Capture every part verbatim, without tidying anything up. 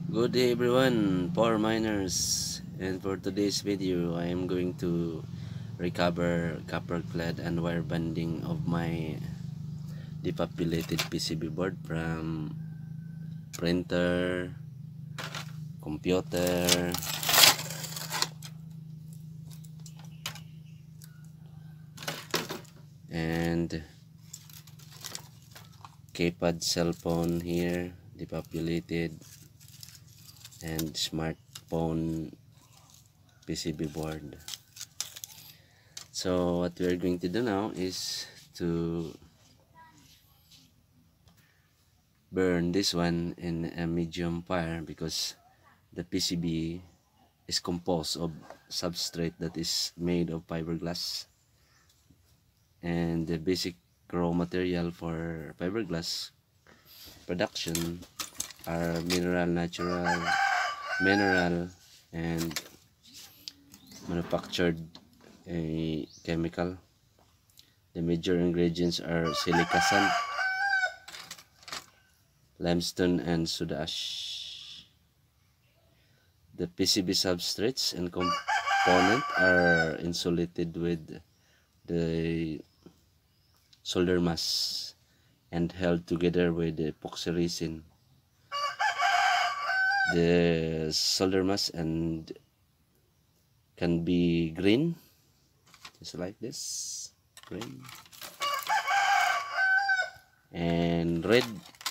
Good day everyone, power miners, and for today's video I am going to recover copper clad and wire bonding of my depopulated P C B board from printer, computer, and keypad cell phone here, depopulated, and smartphone P C B board. So what we are going to do now is to burn this one in a medium fire because the P C B is composed of substrate that is made of fiberglass, and the basic raw material for fiberglass production are mineral, natural, mineral, and manufactured a chemical. The major ingredients are silica sand, limestone, and soda ash. The P C B substrates and component are insulated with the solder mass and held together with the epoxy resin. The solder mass and can be green, just like this, green, and red,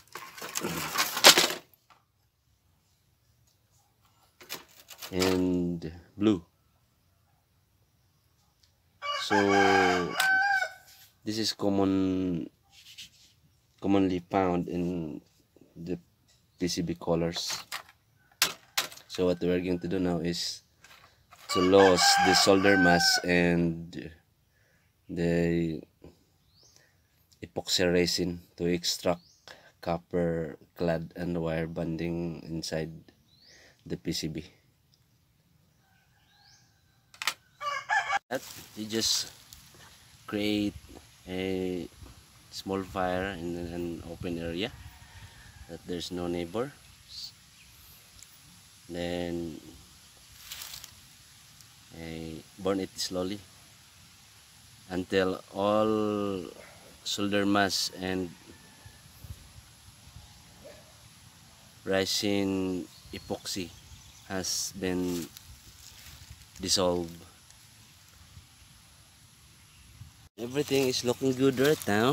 and blue. So this is common commonly found in the P C B colors. So what we're going to do now is to lose the solder mass and the epoxy resin to extract copper clad and wire bonding inside the P C B. That you just create a small fire in an open area that there's no neighbor, then I burn it slowly until all solder mass and resin epoxy has been dissolved. Everything is looking good right now.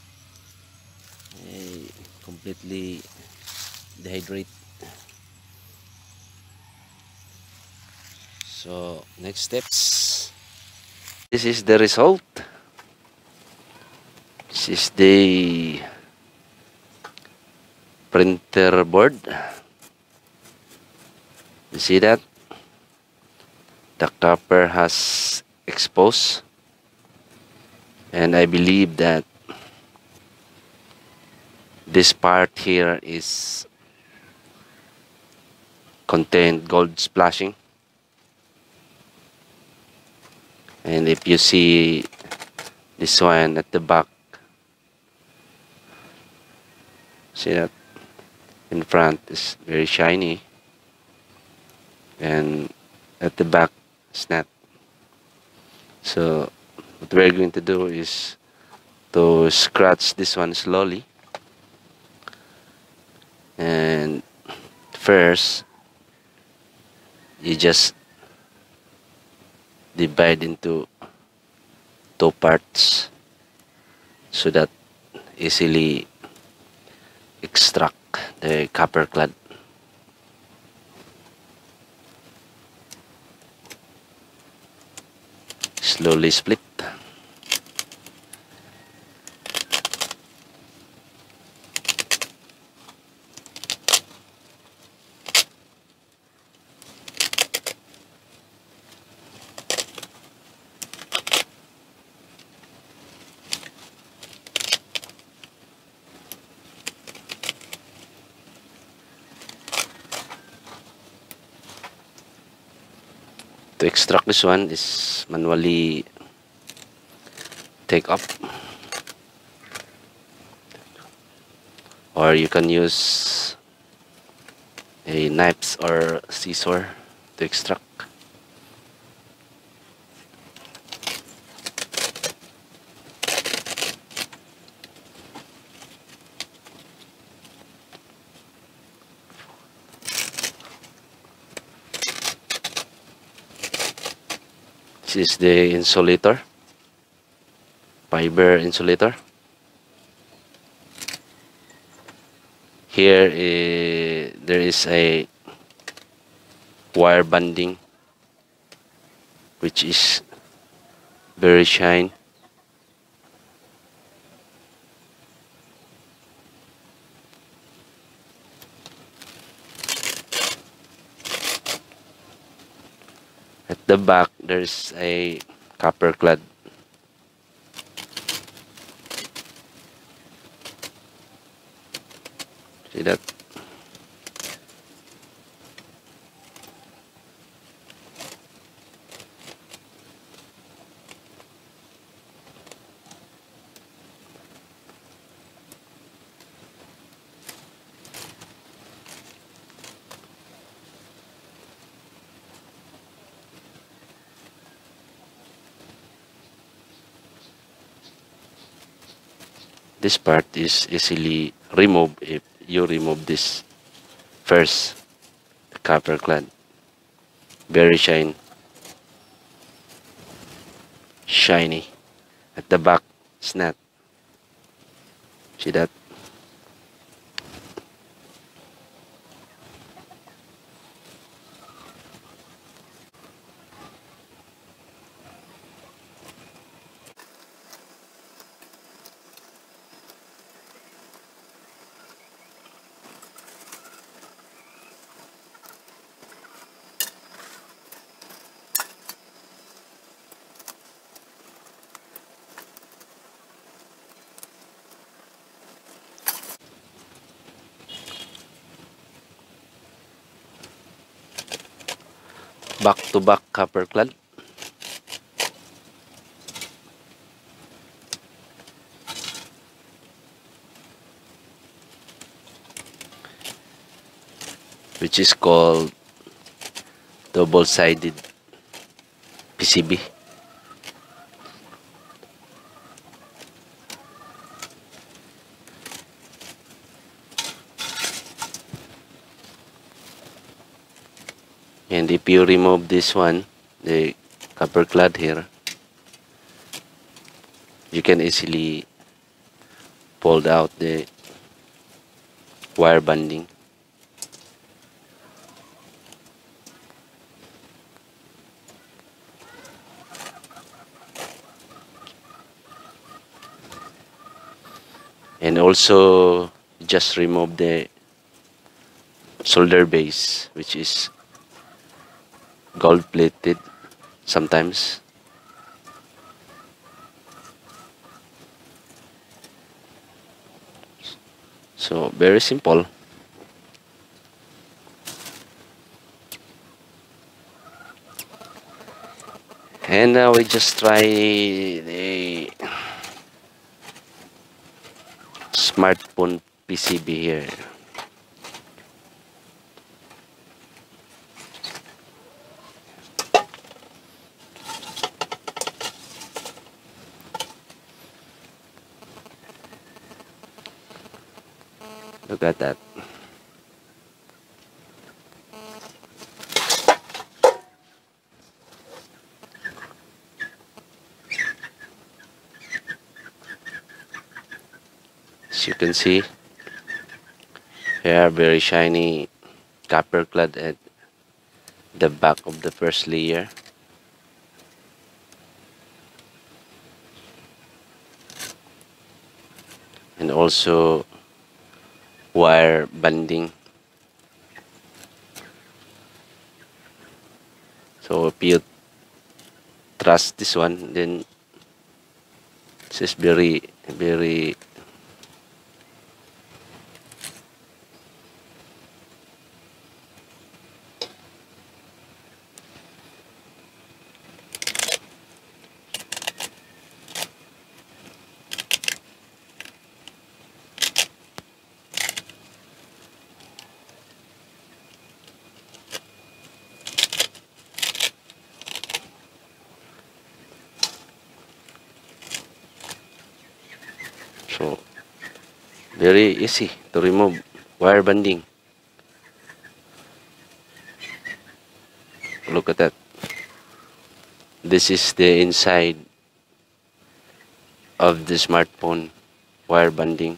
I completely dehydrate. So next steps. This is the result. This is the printer board. You see that? The copper has exposed, and I believe that this part here is contained gold splashing. And if you see this one at the back, see that in front is very shiny, and at the back it's not. So what we're going to do is to scratch this one slowly, and first you just divide into two parts so that easily extract the copper clad. Slowly split. To extract this one is manually take up, or you can use a knives or scissor to extract. This is the insulator, fiber insulator. Here eh, there is a wire bonding which is very shine. At the back there's a copper clad. See that? This part is easily removed if you remove this first, the copper clad. Very shine, shiny. At the back, it's not. See that? Back to back copper clad. Which is called double-sided P C B. And if you remove this one, the copper clad here, you can easily pull out the wire bonding. And also just remove the solder base, which is gold plated sometimes. So very simple. And now we just try the smartphone P C B here. Look at that. As you can see, here very shiny copper clad at the back of the first layer. And also wire bonding. So if you trust this one, then this is very very Very easy to remove wire bonding. Look at that. This is the inside of the smartphone wire bonding.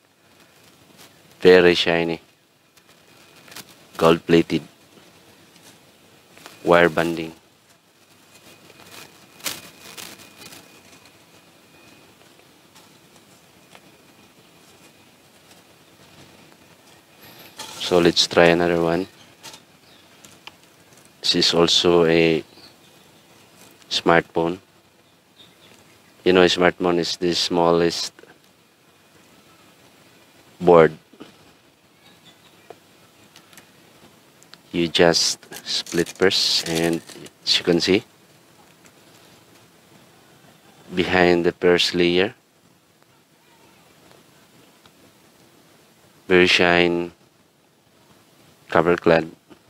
Very shiny, gold plated wire bonding. So let's try another one. This is also a smartphone. You know, a smartphone is the smallest board. You just split first, and as you can see, behind the first layer, very shine cover clad.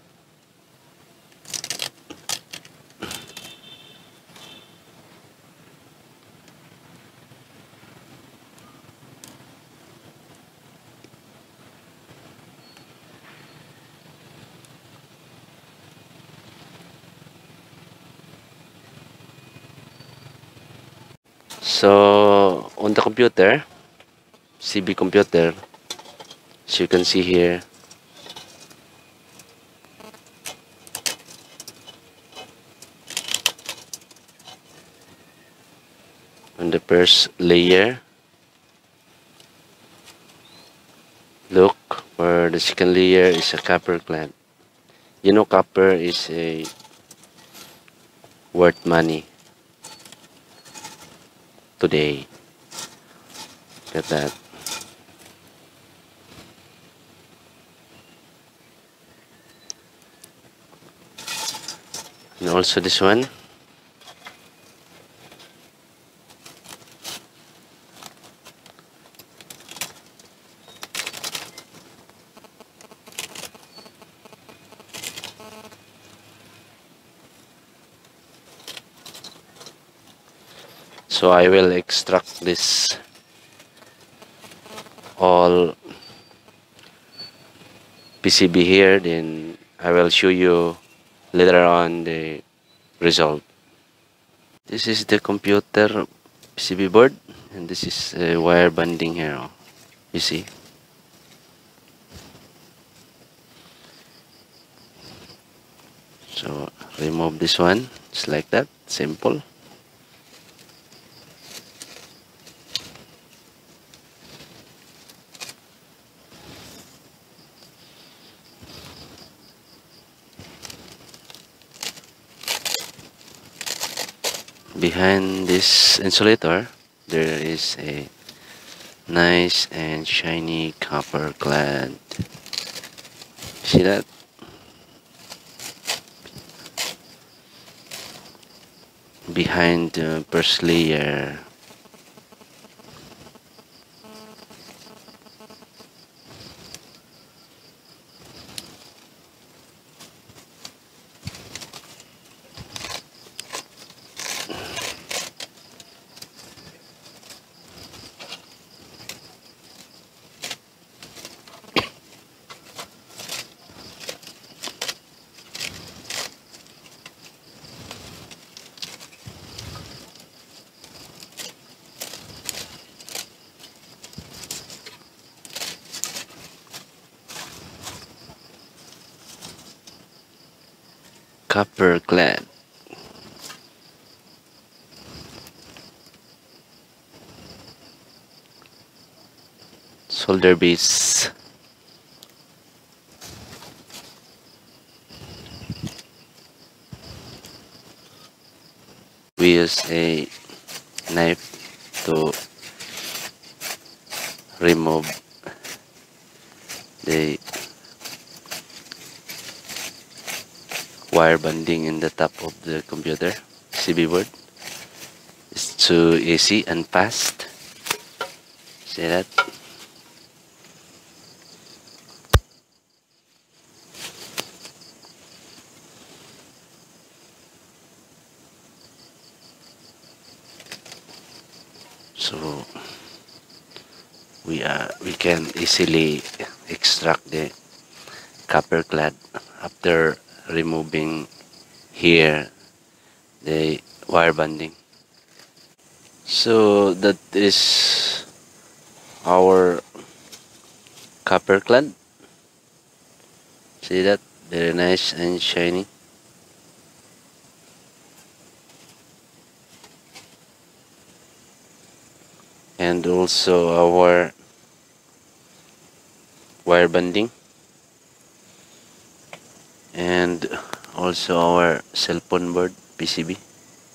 So on the computer, C B computer, as you can see here, on the first layer, look where the second layer is a copper clad. You know, copper is a worth money today. Look at that. And also this one. So I will extract this all P C B here, then I will show you later on the result. This is the computer P C B board, and this is uh, wire bonding here. You see, so remove this one just like that, simple. Behind this insulator, there is a nice and shiny copper clad. See that? Behind the first layer. Copper clad. Solder base. We use a knife to remove the wire bonding in the top of the computer P C B board. It's too easy and fast. See that? So we uh, we can easily extract the copper clad after removing here the wire bonding. So that is our copper clad. See that? Very nice and shiny. And also our wire bonding, and also our cell phone board P C B.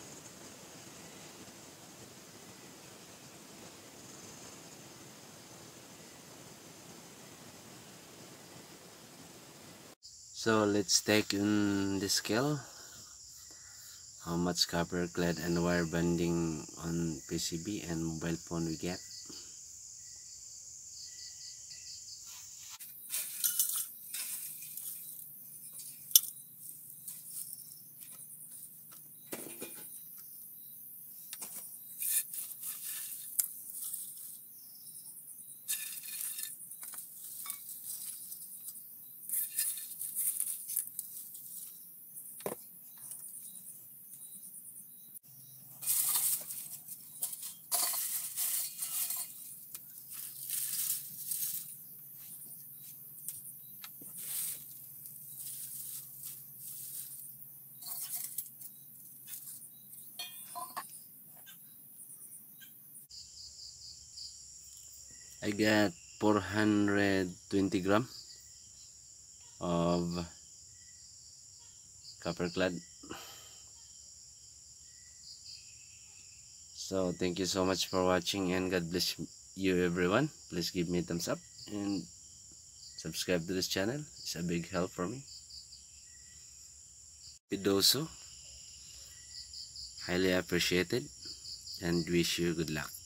So let's take in the scale how much copper clad and wire bonding on P C B and mobile phone we get. I got four hundred twenty gram of copper clad. So thank you so much for watching, and God bless you everyone. Please give me a thumbs up and subscribe to this channel. It's a big help for me. Pidoso, highly appreciated, and wish you good luck.